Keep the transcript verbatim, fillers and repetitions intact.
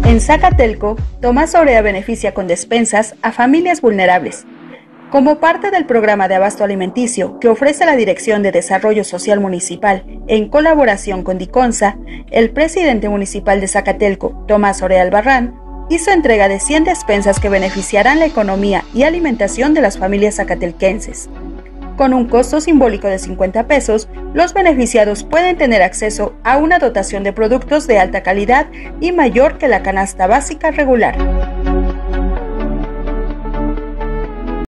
En Zacatelco, Tomás Orea beneficia con despensas a familias vulnerables. Como parte del programa de abasto alimenticio que ofrece la Dirección de Desarrollo Social Municipal en colaboración con DICONSA, el presidente municipal de Zacatelco, Tomás Orea Albarrán, hizo entrega de cien despensas que beneficiarán la economía y alimentación de las familias zacatelquenses. Con un costo simbólico de cincuenta pesos, los beneficiados pueden tener acceso a una dotación de productos de alta calidad y mayor que la canasta básica regular.